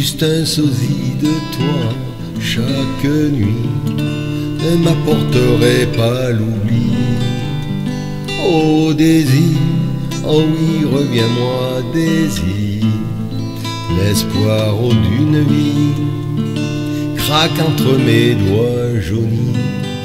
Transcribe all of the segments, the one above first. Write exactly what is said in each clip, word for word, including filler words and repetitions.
Juste un sosie de toi chaque nuit ne m'apporterait pas l'oubli. Oh désir, oh oui, reviens-moi désir, l'espoir oh, d'une vie craque entre mes doigts jaunis.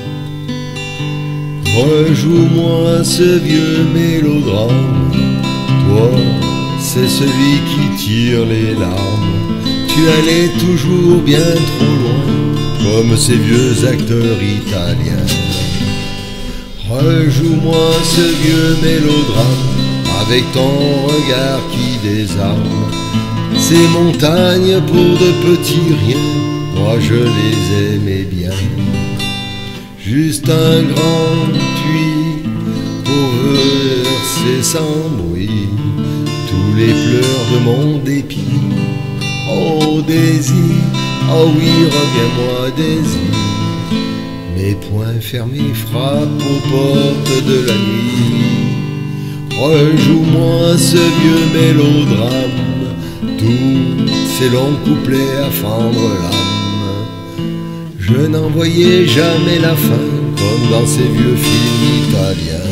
Rejoue-moi ce vieux mélodrame, toi c'est celui qui tire les larmes. Tu allais toujours bien trop loin, comme ces vieux acteurs italiens. Rejoue-moi ce vieux mélodrame, avec ton regard qui désarme. Ces montagnes pour de petits riens, moi je les aimais bien. Juste un grand puits pour verser sans bruit tous les pleurs de mon dépit. Oh désir, oh oui, reviens-moi désir. Mes poings fermés frappent aux portes de la nuit. Rejoue-moi ce vieux mélodrame, tous ces longs couplets à fendre l'âme. Je n'en voyais jamais la fin, comme dans ces vieux films italiens.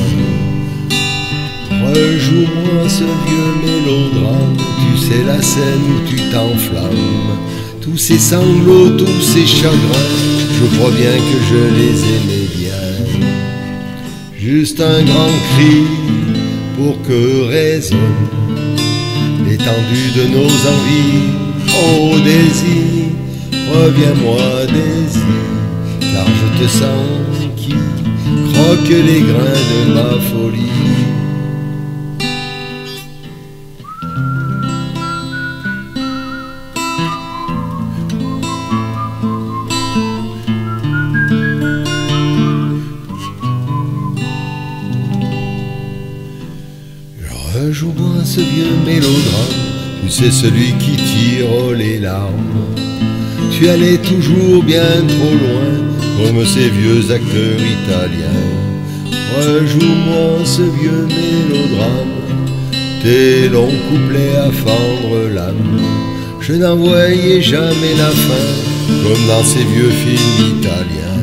Rejoue-moi ce vieux mélodrame, tu sais la scène où tu t'enflammes. Tous ces sanglots, tous ces chagrins, je crois bien que je les aimais bien. Juste un grand cri pour que résonne l'étendue de nos envies. Oh désir, reviens-moi désir, car je te sens qui croque les grains de ma folie. Rejoue-moi ce vieux mélodrame, tu sais celui qui tire les larmes. Tu allais toujours bien trop loin, comme ces vieux acteurs italiens. Rejoue-moi ce vieux mélodrame, tes longs couplets à fendre l'âme. Je n'en voyais jamais la fin, comme dans ces vieux films italiens.